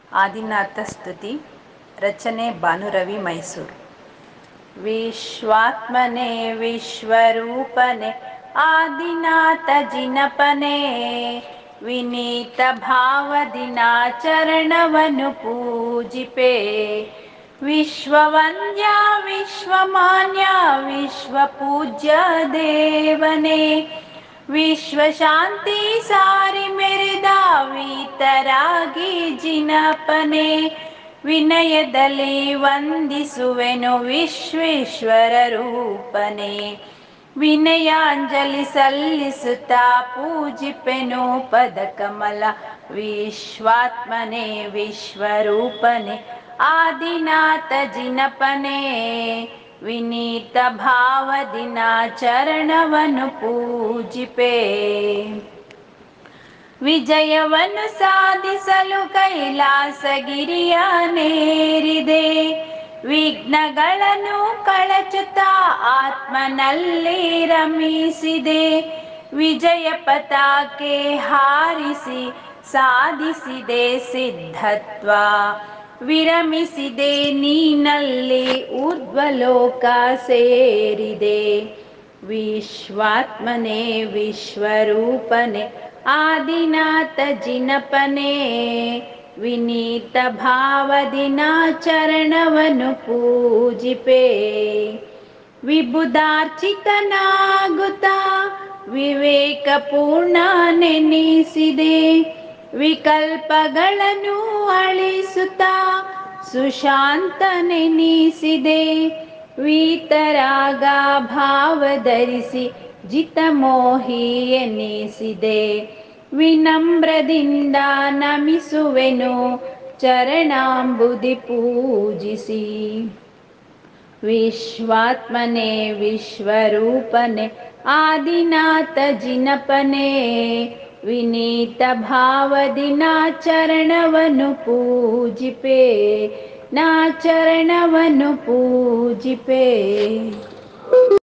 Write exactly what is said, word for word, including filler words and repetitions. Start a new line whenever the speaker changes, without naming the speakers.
ಆದಿನಾಥ ಸ್ತುತಿ. ರಚನೆ ಭಾನುರವಿ, ಮೈಸೂರು. ವಿಶ್ವಾತ್ಮನೆ ವಿಶ್ವರೂಪನೆ ಆದಿನಾಥ ಜಿನಪನೆ, ವಿನೀತ ಭಾವದಿನಾಚರಣವನ್ನು ಪೂಜಿಪೆ. ವಿಶ್ವವಂದ್ಯ ವಿಶ್ವಮಾನ್ಯ ವಿಶ್ವಪೂಜ್ಯ ದೇವನೇ, ವಿಶ್ವಶಾಂತಿ ಸಾರಿ ಮೆರೆದ ವೀತರಾಗಿ ಜಿನಪನೆ. ವಿನಯದಲ್ಲಿ ವಂದಿಸುವೆನು ವಿಶ್ವೇಶ್ವರ ರೂಪನೆ, ವಿನಯಾಂಜಲಿ ಸಲ್ಲಿಸುತ್ತಾ ಪೂಜಿಪೆನು ಪದಕಮಲ. ವಿಶ್ವಾತ್ಮನೆ ವಿಶ್ವರೂಪನೆ ಆದಿನಾಥ ಜಿನಪನೆ, ವಿನೀತ ಭಾವದಿನಾಚರಣವನ್ನು ಪೂಜಿಪೆ. ವಿಜಯವನ್ನು ಸಾಧಿಸಲು ಕೈಲಾಸಗಿರಿಯ ನೇರಿದೆ, ವಿಘ್ನಗಳನ್ನು ಕಳಚುತ್ತಾ ಆತ್ಮನಲ್ಲಿ ರಮಿಸಿದೆ. ವಿಜಯ ಪತಾಕೆ ಹಾರಿಸಿ ಸಾಧಿಸಿದೆ ಸಿದ್ಧತ್ವ, ವಿರಮಿಸಿದೆ ನೀನಲ್ಲಿ ಊರ್ಧ್ವಲೋಕ ಸೇರಿದೆ. ವಿಶ್ವಾತ್ಮನೆ ವಿಶ್ವರೂಪನೆ ಆದಿನಾಥ ಜಿನಪನೆ, ವಿನೀತ ಭಾವದಿನಾಚರಣವನ್ನು ಪೂಜಿಪೆ. ವಿಬುಧಾರ್ಚಿತನಾಗುತ್ತಾ ವಿವೇಕಪೂರ್ಣ ನೆನೆಸಿದೆ, ವಿಕಲ್ಪಗಳನ್ನು ಅಳಿಸುತ್ತಾ ಸುಶಾಂತ ನೆನೆಸಿದೆ. ವೀತರಾಗ ಭಾವಧರಿಸಿ ಜಿತಮೋಹಿ ಎನಿಸಿದೆ, ವಿನಮ್ರದಿಂದ ನಮಿಸುವೆನು ಚರಣಾಂಬುದಿ ಪೂಜಿಸಿ. ವಿಶ್ವಾತ್ಮನೆ ವಿಶ್ವರೂಪನೆ ಆದಿನಾಥ ಜಿನಪನೆ, ವಿನೀತ ಭಾವದಿನಾಚರಣವನ್ನು ಪೂಜಿಪೆ. ನಾಚರಣವನ್ನು ಪೂಜಿಪೆ.